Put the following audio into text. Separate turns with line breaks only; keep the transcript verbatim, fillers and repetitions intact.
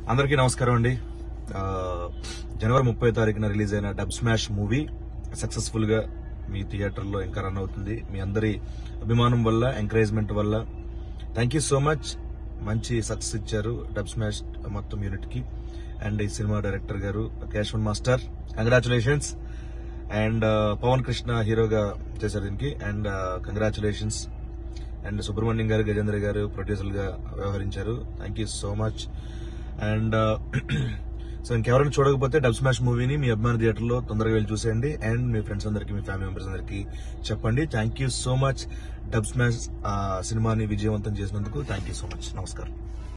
అందరికీ నమస్కారం అండి. జనవరి ముప్పై తారీఖున రిలీజ్ అయిన డబ్ స్మాష్ మూవీ సక్సెస్ఫుల్ గా మీ థియేటర్లో ఇంకా రన్ అవుతుంది. మీ అందరి అభిమానం వల్ల, ఎంకరేజ్మెంట్ వల్ల థ్యాంక్ యూ సో మచ్. మంచి సక్సెస్ ఇచ్చారు డబ్ స్మాష్ మొత్తం యూనిట్ కి. అండ్ ఈ సినిమా డైరెక్టర్ గారు Keshavan master, congratulations. And Pavan Krishna హీరోగా చేశారు దీనికి. And congratulations. అండ్ సుబ్రహ్మణ్యం గారు, గజేంద్ర గారు ప్రొడ్యూసర్ గా వ్యవహరించారు. Thank you so much. And so ఇంకెవరైనా చూడకపోతే డబ్ స్మాష్ మూవీని మీ అభిమాన థియేటర్లో తొందరగా వెళ్ళి చూసేయండి. అండ్ మీ ఫ్రెండ్స్ అందరికి, మీ ఫ్యామిలీ మెంబర్స్ అందరికి చెప్పండి. Thank you so much. Dubsmash సినిమాని విజయవంతం చేసినందుకు థ్యాంక్ యూ సో మచ్. నమస్కారం.